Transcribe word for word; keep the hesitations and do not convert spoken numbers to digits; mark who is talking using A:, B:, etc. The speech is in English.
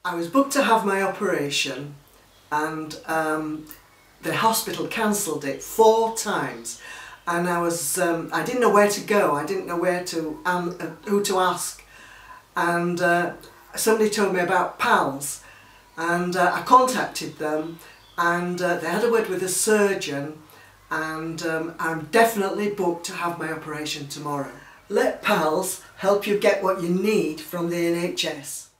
A: I was booked to have my operation and um, the hospital cancelled it four times, and I was um, I didn't know where to go. I didn't know where to um, uh, who to ask, and uh, somebody told me about PALS, and uh, I contacted them, and uh, they had a word with a surgeon, and um, I'm definitely booked to have my operation tomorrow. Let PALS help you get what you need from the N H S.